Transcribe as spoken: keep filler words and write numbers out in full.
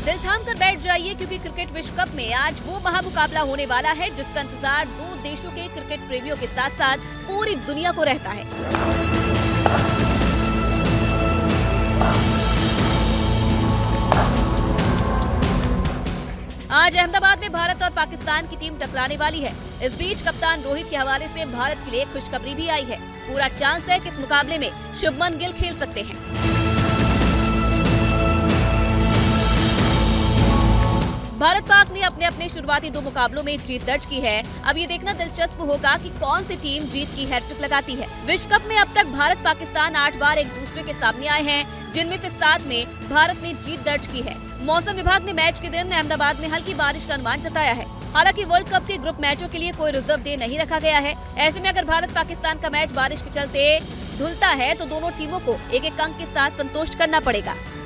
दिल थाम कर बैठ जाइए क्योंकि क्रिकेट विश्व कप में आज वो महामुकाबला होने वाला है जिसका इंतजार दो देशों के क्रिकेट प्रेमियों के साथ साथ पूरी दुनिया को रहता है। आज अहमदाबाद में भारत और पाकिस्तान की टीम टकराने वाली है। इस बीच कप्तान रोहित के हवाले से भारत के लिए खुशखबरी भी आई है। पूरा चांस है कि इस मुकाबले में शुभमन गिल खेल सकते हैं। भारत पाक ने अपने अपने शुरुआती दो मुकाबलों में जीत दर्ज की है। अब ये देखना दिलचस्प होगा कि कौन सी टीम जीत की हैट्रिक लगाती है। विश्व कप में अब तक भारत पाकिस्तान आठ बार एक दूसरे के सामने आए हैं, जिनमें से सात में भारत ने जीत दर्ज की है। मौसम विभाग ने मैच के दिन अहमदाबाद में हल्की बारिश का अनुमान जताया है। हालांकि वर्ल्ड कप के ग्रुप मैचों के लिए कोई रिजर्व डे नहीं रखा गया है। ऐसे में अगर भारत पाकिस्तान का मैच बारिश के चलते धुलता है तो दोनों टीमों को एक एक अंक के साथ संतुष्ट करना पड़ेगा।